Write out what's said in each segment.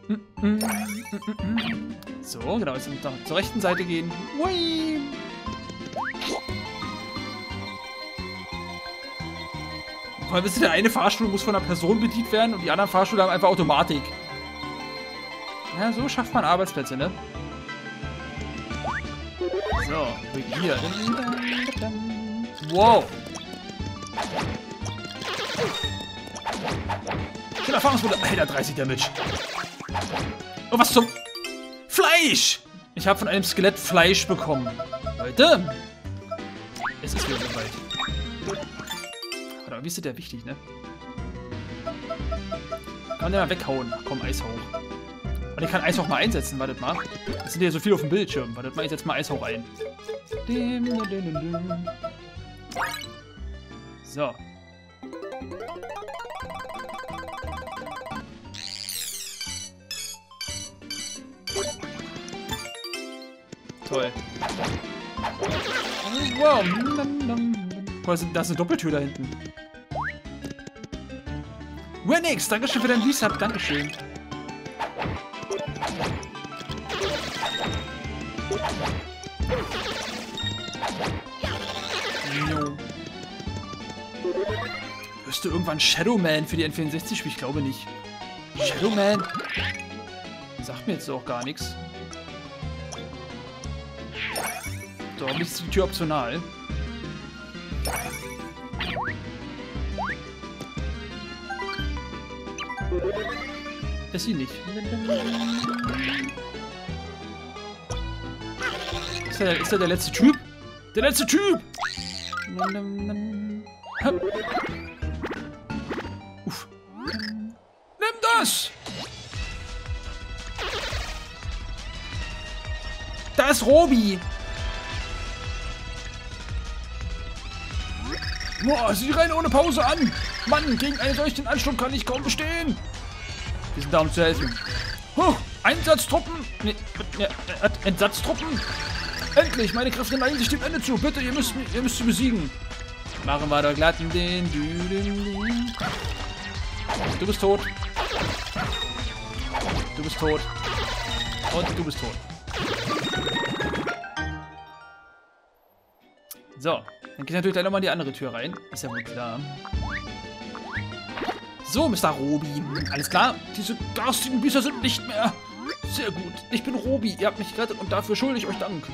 So, genau, jetzt müssen wir zur rechten Seite gehen. Hui! Weil wisst ihr, der eine Fahrstuhl muss von einer Person bedient werden und die anderen Fahrstühle haben einfach Automatik. Ja, so schafft man Arbeitsplätze, ne? So, hier. Wow. Schön Erfahrungspunkte. Alter, 30 Damage. Oh, was zum... Fleisch! Ich habe von einem Skelett Fleisch bekommen. Leute. Es ist wieder soweit. Aber wie ist der wichtig, ne? Kann man den mal weghauen? Ach, komm, Eishauch. Und ich kann Eishauch mal einsetzen, wartet mal. Es sind ja so viele auf dem Bildschirm. Wartet mal, ich setze mal Eishauch ein. So. Toll. Wow. Da ist eine Doppeltür da hinten. Renix, dankeschön für dein Resub, dankeschön. No. Hörst du irgendwann Shadow Man für die N64 spielen? Ich glaube nicht. Shadow Man? Sagt mir jetzt auch gar nichts. So, warum ist die Tür optional? Ist sie nicht. Ist er der letzte Typ? Der letzte Typ! Uff. Nimm das! Da ist Robi! Boah, sie rennen ohne Pause an! Mann, gegen einen solchen Ansturm kann ich kaum bestehen! Wir sind da, um zu helfen. Huch, Einsatztruppen! Nee, Entsatztruppen! Endlich, meine Kräfte neigen sich dem Ende zu. Bitte, ihr müsst sie besiegen. Machen wir doch glatt den. Du bist tot. Du bist tot. Und du bist tot. So, dann geht natürlich gleich nochmal in die andere Tür rein. Ist ja wohl klar. So, Mr. Robi. Alles klar? Diese garstigen Biester sind nicht mehr. Sehr gut. Ich bin Robi. Ihr habt mich gerettet und dafür schulde ich euch Dank.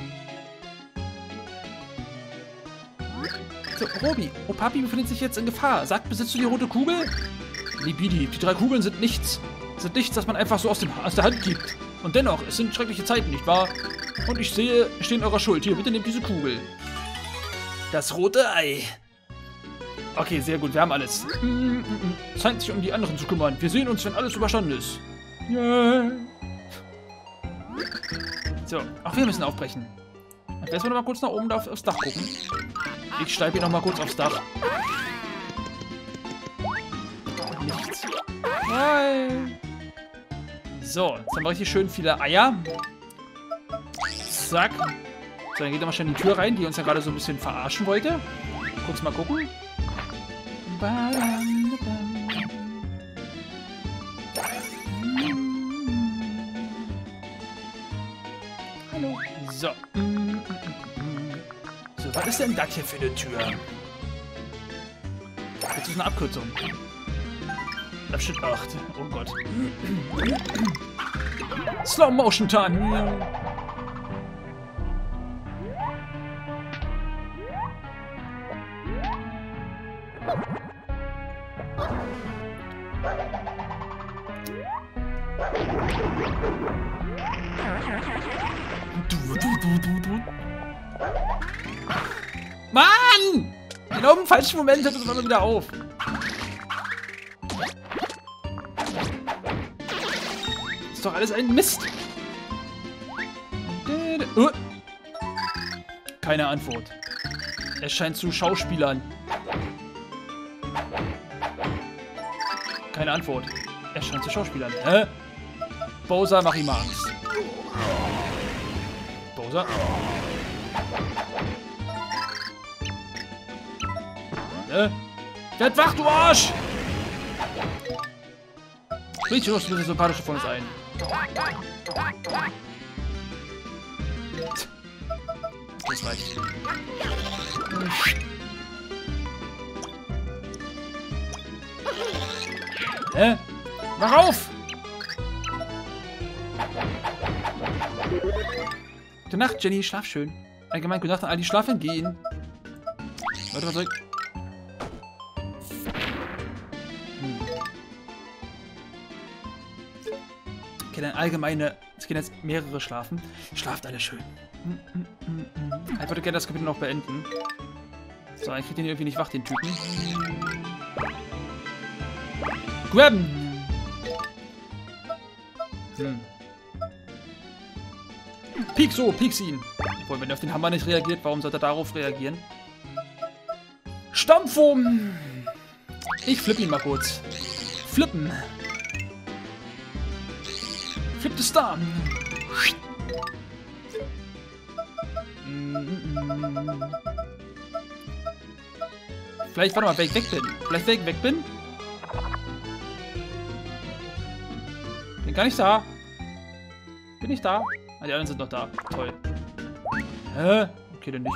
So, Robi. Opapi befindet sich jetzt in Gefahr. Sagt, besitzt du die rote Kugel? Libidi. Die 3 Kugeln sind nichts. Sind nichts, das man einfach so aus der Hand gibt. Und dennoch, es sind schreckliche Zeiten, nicht wahr? Und ich sehe, ich stehe in eurer Schuld. Hier, bitte nehmt diese Kugel. Das rote Ei. Okay, sehr gut, wir haben alles. Zeit, sich um die anderen zu kümmern. Wir sehen uns, wenn alles überstanden ist. Yeah. So, auch wir müssen aufbrechen. Jetzt mal noch mal kurz nach oben aufs Dach gucken. Ich steige hier noch mal kurz aufs Dach. Nichts. Hi. So, jetzt haben wir richtig schön viele Eier. Zack. So, dann geht er mal schnell in die Tür rein, die uns ja gerade so ein bisschen verarschen wollte. Kurz mal gucken. Hallo. So. So, was ist denn das hier für eine Tür? Jetzt ist eine Abkürzung. Abschnitt 8. Oh Gott. Slow Motion Time. Mann! Genau im falschen Moment hört es immer wieder auf. Ist doch alles ein Mist. Keine Antwort. Es scheint zu Schauspielern. Keine Antwort. Er scheint zu Schauspielern. Hä? Bowser, mach ihm mal Angst. Bowser? Werd wach, du Arsch! Mädchen, du bist sympathische von uns ein. Das reicht. Hä? Mach auf! Gute Nacht, Jenny. Schlaf schön. Allgemein, gute Nacht an all die schlafen gehen. Warte, was soll ich... Okay, dann allgemeine... Es gehen jetzt mehrere schlafen. Schlaft alle schön. Ich würde gerne das Kapitel noch beenden. So, ich krieg den irgendwie nicht wach, den Typen. Grabben! Pieks ihn! Obwohl, wenn er auf den Hammer nicht reagiert, warum sollte er darauf reagieren? Stampfung! Ich flippe ihn mal kurz. Flippen! Flip the Star! Vielleicht, warte mal, wenn ich weg bin. Vielleicht, wenn ich weg bin? Bin gar nicht da. Bin ich da? Ah, die anderen sind noch da. Toll. Hä? Okay, dann nicht.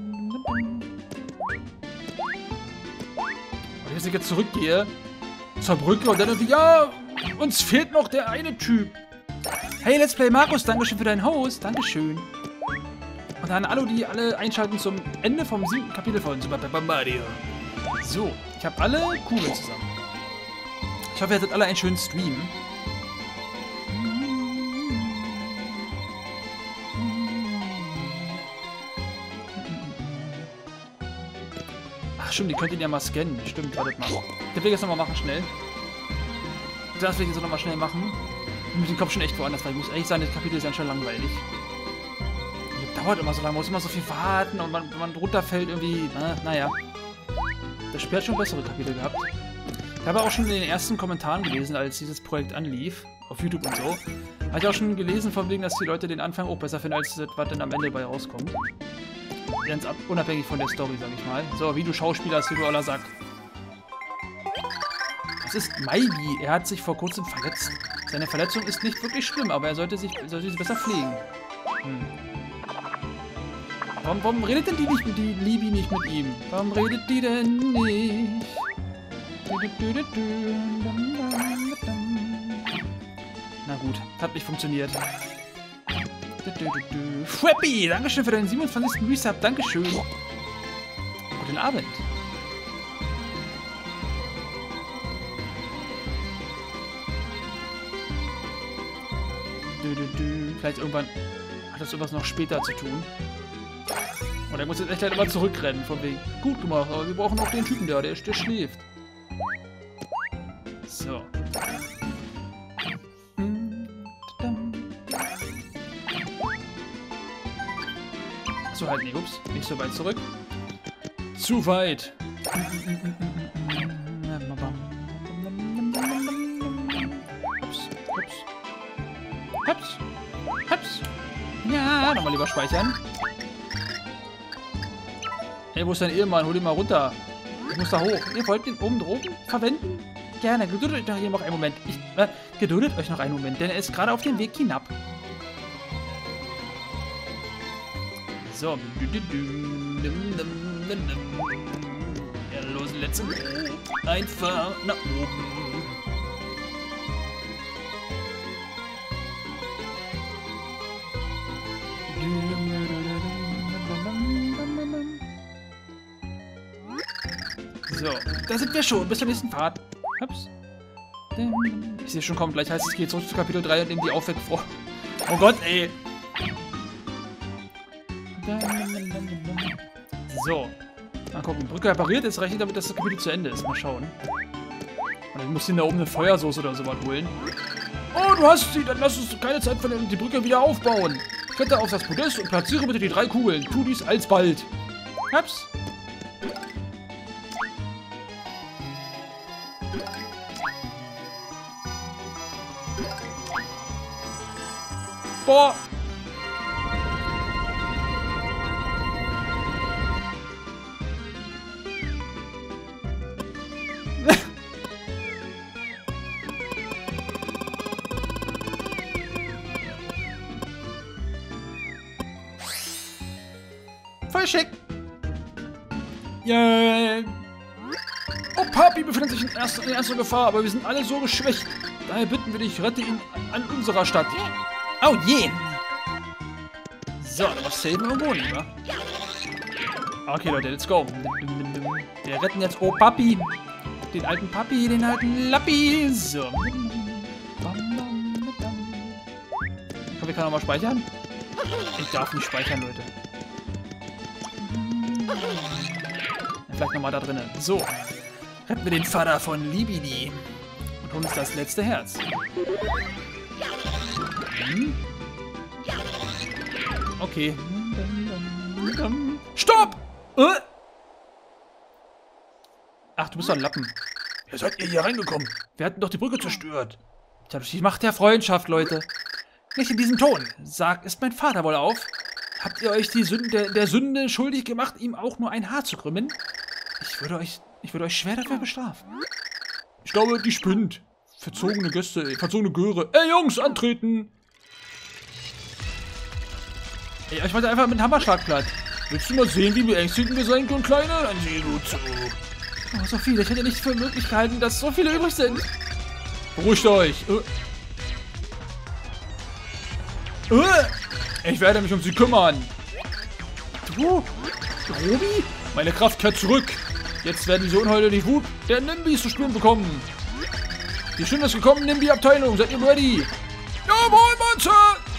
Und jetzt, ich jetzt zurückgehe zur Brücke und dann irgendwie, ja, uns fehlt noch der eine Typ. Hey, Let's Play Markus, dankeschön für deinen Host. Dankeschön. Und dann alle, die alle einschalten zum Ende vom 7. Kapitel von Super Paper Mario. So, ich habe alle Kugeln zusammen. Ich hoffe, ihr hattet alle einen schönen Stream. Ach stimmt, die könnt ihr ja mal scannen. Stimmt, wartet mal. Den will ich jetzt nochmal machen, schnell. Das will ich jetzt nochmal schnell machen. Ich muss den Kopf schon echt woanders, weil ich muss ehrlich sagen, das Kapitel ist ja schon langweilig. Das dauert immer so lange, man muss immer so viel warten und wenn man runterfällt irgendwie, naja. Das Spiel hat schon bessere Kapitel gehabt. Ich habe auch schon in den ersten Kommentaren gelesen, als dieses Projekt anlief, auf YouTube und so. Habe ich auch schon gelesen, von wegen, dass die Leute den Anfang auch besser finden, als das, was dann am Ende bei rauskommt. Ganz unabhängig von der Story, sag ich mal. So, wie du Schauspieler, wie du aller Sack. Das ist Maibi. Er hat sich vor kurzem verletzt. Seine Verletzung ist nicht wirklich schlimm, aber er sollte sich besser pflegen. Warum redet denn die Libi nicht mit ihm? Warum redet die denn nicht? Na gut, hat nicht funktioniert. Frappy, dankeschön für deinen 27. Resub, dankeschön. Guten Abend. Vielleicht irgendwann hat das irgendwas noch später zu tun. Und er muss jetzt echt halt immer zurückrennen, von wegen. Gut gemacht, aber wir brauchen auch den Typen da, der schläft. So. So halt, nee, ups, nicht so weit zurück. Zu weit. Hups. Ja, nochmal lieber speichern. Ey, wo ist dein Ehemann? Hol ihn mal runter. Ich muss da hoch. Ihr wollt den oben droben verwenden? Gerne. Geduldet euch noch hier noch einen Moment. Geduldet euch noch einen Moment, denn er ist gerade auf dem Weg hinab. So. Ja, los, let's go. Einfach nach oben. So, da sind wir schon. Bis zur nächsten Fahrt. Ups. Ich sehe schon, kommt gleich. Heißt, es geht zurück zu Kapitel 3 und nehmen die Aufweg vor. Oh Gott, ey. So. Mal gucken. Brücke repariert. Jetzt rechnet damit, dass das Kapitel zu Ende ist. Mal schauen. Und dann musst du da oben eine Feuersoße oder sowas holen. Oh, du hast sie. Dann lass uns keine Zeit verlieren und die Brücke wieder aufbauen. Kletter auf das Podest und platziere bitte die 3 Kugeln. Tu dies alsbald. Ups. Boah! Voll schick. Yeah. Oh, Papi befindet sich in erster Gefahr, aber wir sind alle so geschwächt. Daher bitten wir dich, rette ihn an unserer Stadt. Oh je. So, dann was saven irgendwo, lieber. Okay, Leute, let's go. Wir retten jetzt Oh Papi. Den alten Papi, den alten Lappi. So. Wir können nochmal speichern? Ich darf nicht speichern, Leute. Vielleicht nochmal da drinnen. So. Retten wir den Vater von Libidi. Und holen uns das letzte Herz. Okay. Stopp! Ach, du bist doch ein Lappen. Wie seid ihr hier reingekommen? Wir hatten doch die Brücke zerstört. Tja, die Macht der Freundschaft, Leute. Nicht in diesem Ton. Sagt, ist mein Vater wohl auf? Habt ihr euch die der Sünde schuldig gemacht, ihm auch nur ein Haar zu krümmen? Ich würde euch schwer dafür bestrafen. Ich glaube, die spinnt. Verzogene Gäste, verzogene Göre. Ey, Jungs, antreten! Ey, ich wollte einfach mit dem Hammerschlag platt. Willst du mal sehen, wie beängstigend wir sein können, Kleiner? Dann sieh gut zu. Oh, so viele. Ich hätte nicht für möglich gehalten, dass so viele übrig sind. Beruhigt euch. Ich werde mich um sie kümmern. Du? Robi? Meine Kraft kehrt zurück. Jetzt werden die Unheule die Wut der Nimbys zu spüren bekommen. Die Stunde ist gekommen, Nimby-Abteilung. Seid ihr ready? Jawohl, Monster!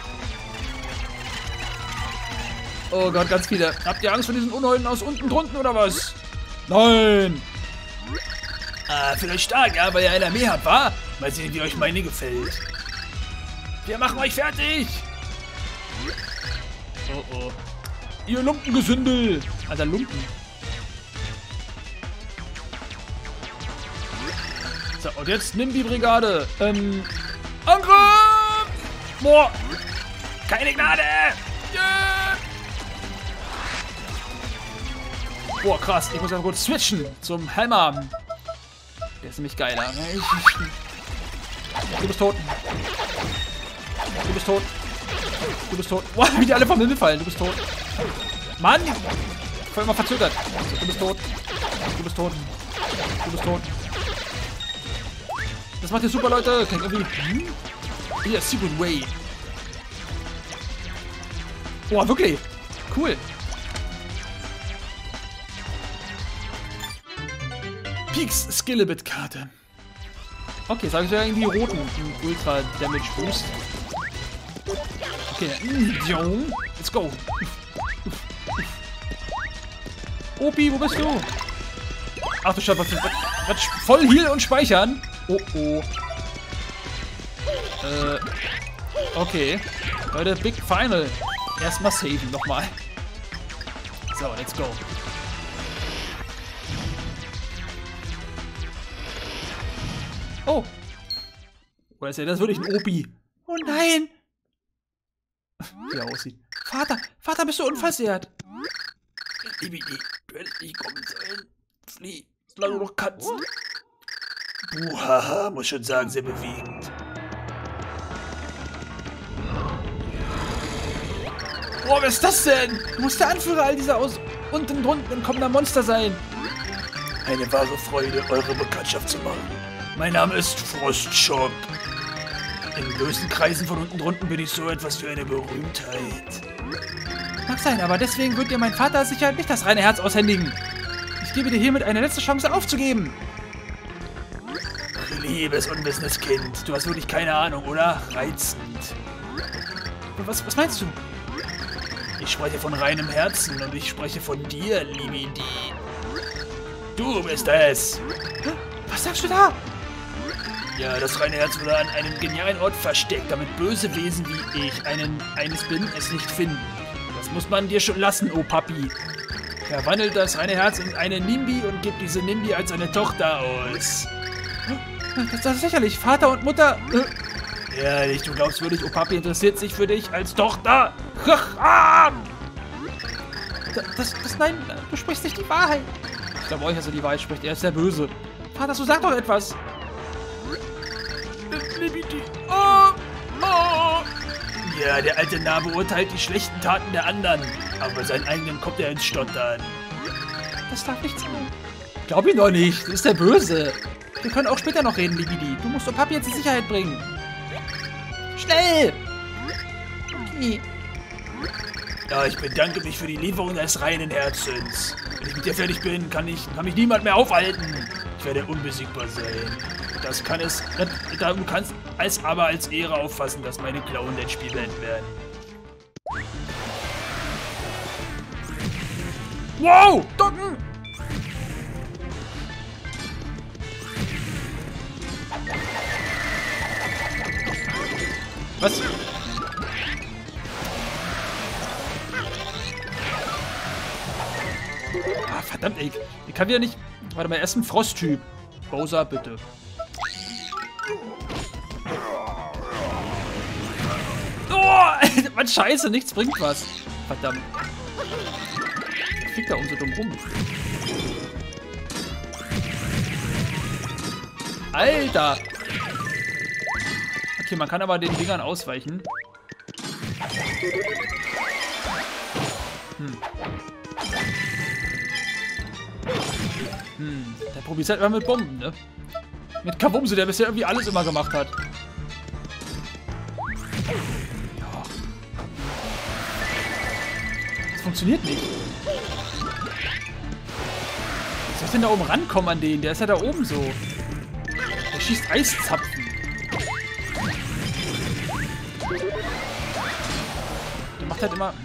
Oh Gott, ganz viele. Habt ihr Angst vor diesen Unheulen aus unten drunten oder was? Nein! Ah, vielleicht stark, ja, weil ihr eine Armee habt, wa? Mal sehen, wie euch meine gefällt. Wir machen euch fertig! Oh oh. Ihr Lumpengesündel! Alter, Lumpen. So, und jetzt nimm die Brigade. Angriff! Boah! Keine Gnade! Yeah! Boah, krass. Ich muss einfach kurz switchen zum Helmer. Der ist nämlich geiler. Du bist tot. Du bist tot. Du bist tot. Boah, wie die alle vom Himmel fallen. Du bist tot. Mann! Voll immer verzögert. Du bist tot. Du bist tot. Du bist tot. Das macht ihr super, Leute. Klingt irgendwie... Hier, Secret Way. Boah, wirklich. Cool. Peaks Skillabit-Karte. Okay, sage ich ja irgendwie roten. Ultra Damage Boost. Okay. Let's go. Opi, wo bist du? Ach du Scheiße, voll Heal und speichern. Oh oh. Okay. Leute, Big Final. Erstmal saven, nochmal. So, let's go. Oh. Oder ist ja das wirklich ein Opi? Oh nein. Wie er aussieht. Vater, bist du unversehrt? Libi, du hättest nicht kommen sollen. Flieh, solange du noch kannst. Buhaha, muss schon sagen, sehr bewegend. Boah, was ist das denn? Du musst der Anführer all dieser aus unten drunten kommender Monster sein. Eine wahre Freude, eure Bekanntschaft zu machen. Mein Name ist Frostschock. In bösen Kreisen von unten drunten bin ich so etwas wie eine Berühmtheit. Mag sein, aber deswegen wird dir mein Vater sicher nicht das reine Herz aushändigen. Ich gebe dir hiermit eine letzte Chance aufzugeben. Liebes, unwissendes Kind, du hast wirklich keine Ahnung, oder? Reizend. Was meinst du? Ich spreche von reinem Herzen und ich spreche von dir, Libidi. Du bist es. Was sagst du da? Ja, das reine Herz wurde an einem genialen Ort versteckt, damit böse Wesen wie ich, eines bin, es nicht finden. Das muss man dir schon lassen, oh Papi. Verwandelt das reine Herz in eine Nimbi und gibt diese Nimbi als eine Tochter aus. Das ist lächerlich. Vater und Mutter... Ehrlich, du glaubst wirklich, oh Papi interessiert sich für dich als Tochter? Nein, du sprichst nicht die Wahrheit. Ich glaube euch, dass er die Wahrheit spricht. Er ist sehr böse. Vater, so sag doch etwas. Ja, der alte Narr beurteilt die schlechten Taten der anderen. Aber bei seinen eigenen kommt er ins Stottern. Das darf nicht sein. Glaub ihn doch nicht. Das ist der Böse. Wir können auch später noch reden, Libidi. Du musst doch Papi jetzt in Sicherheit bringen. Schnell! Okay. Ja, ich bedanke mich für die Lieferung des reinen Herzens. Wenn ich mit dir fertig bin, kann mich niemand mehr aufhalten. Ich werde unbesiegbar sein. Du kannst es aber als Ehre auffassen, dass meine Klauen dein Spiel beenden werden. Wow! Ducken! Was? Ah, verdammt, ey. Ich kann wieder nicht... Warte mal, erst ein Frosttyp. Bowser, bitte. Oh! Mann, scheiße, nichts bringt was. Verdammt. Der fliegt da so dumm rum. Alter! Okay, man kann aber den Dingern ausweichen. Der probiert halt immer mit Bomben, ne? Mit Kabumse, der bisher irgendwie alles immer gemacht hat. Ja. Das funktioniert nicht. Wie soll ich denn da oben rankommen an den? Der ist ja da oben so. Der schießt Eiszapfen. Der macht halt immer...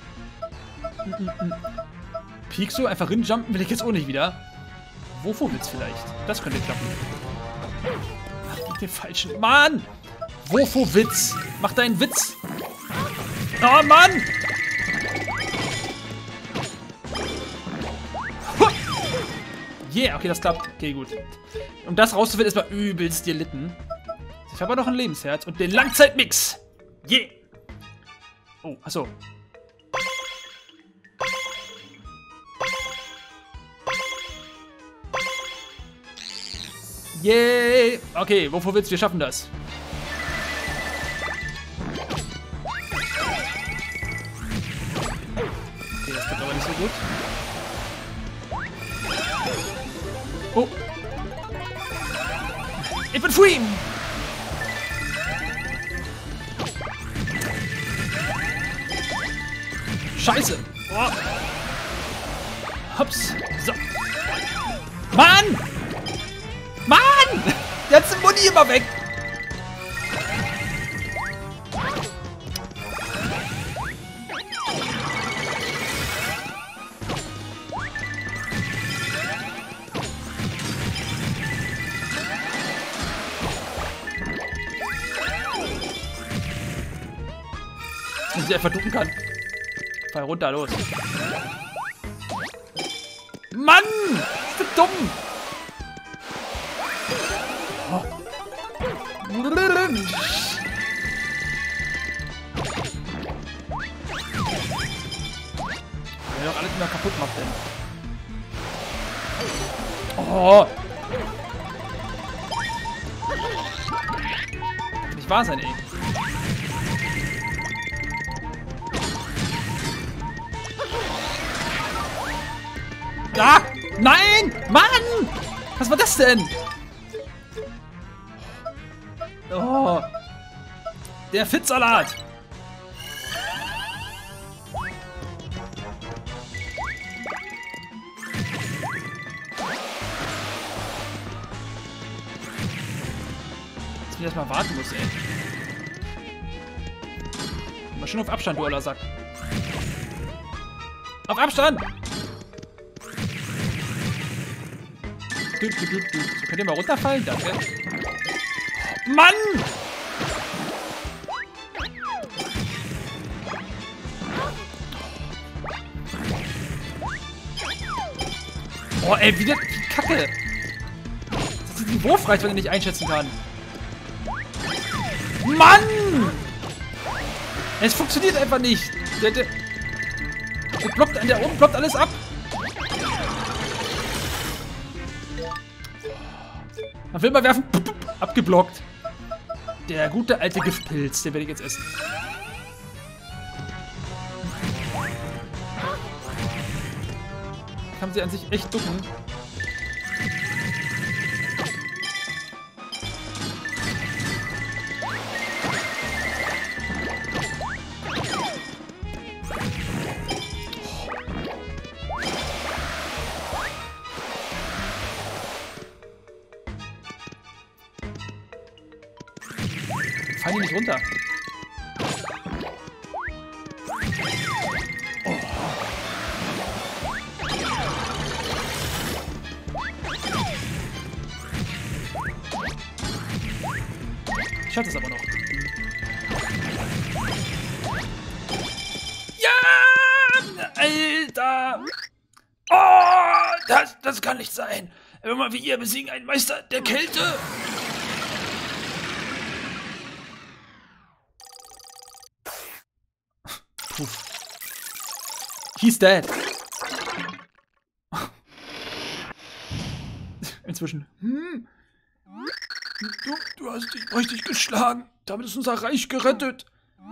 Piekso, einfach rinjumpen will ich jetzt auch nicht wieder. Wofowitz vielleicht. Das könnte klappen. Ach, den falschen... Mann! Wofowitz! Mach deinen Witz! Oh, Mann! Yeah, okay, das klappt. Okay, gut. Um das rauszufinden, ist mal übelst gelitten. Ich habe aber noch ein Lebensherz und den Langzeitmix. Yeah! Oh, achso. Yay! Okay, Wofowitz, wir schaffen das. Okay, das klappt aber nicht so gut. Oh! Ich bin free! Scheiße! Oh. Hops! So! Mann! Mann! Jetzt ist Muni immer weg! Wenn sie einfach ducken kann. Fall runter, los. Mann! Ist das dumm! Oh. Wer doch alles immer kaputt macht, denn. Oh! Kann nicht wahr sein, ey. Ah! Nein! Mann! Was war das denn? Oh! Der Fitzsalat! Dass ich erstmal warten muss, ey. Mal schön auf Abstand, du oller Sack. Auf Abstand! So, könnt ihr mal runterfallen? Danke. Mann! Oh, ey, wie Kacke! Das ist die Wurfreichweite, wenn ich nicht einschätzen kann. Mann! Es funktioniert einfach nicht. Der blockt, der oben blockt alles ab. Man will mal werfen. Abgeblockt. Der gute alte Giftpilz, den werde ich jetzt essen. kann sie an sich echt ducken. Fallen die nicht runter? Oh. Ich hatte es aber noch. Ja! Alter! Oh! Das kann nicht sein! Hör mal, wie ihr besiegen einen Meister der Kälte! He's dead. Inzwischen. Du hast dich richtig geschlagen. Damit ist unser Reich gerettet.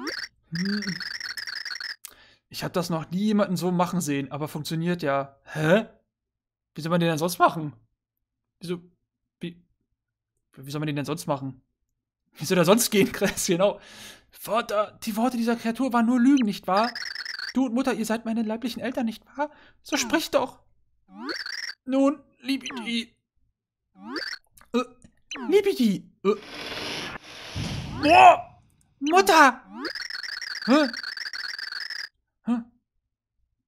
Ich habe das noch nie jemanden so machen sehen, aber funktioniert ja. Hä? Wie soll man den denn sonst machen? Wie soll man den denn sonst machen? Wie soll der sonst gehen, Chris? Genau. Vater, die Worte dieser Kreatur waren nur Lügen, nicht wahr? Du und Mutter, ihr seid meine leiblichen Eltern, nicht wahr? So sprich doch. Nun, Libidi. Libidi. Boah! Mutter! Hä?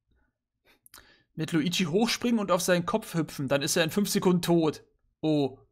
Mit Luigi hochspringen und auf seinen Kopf hüpfen, dann ist er in 5 Sekunden tot. Oh.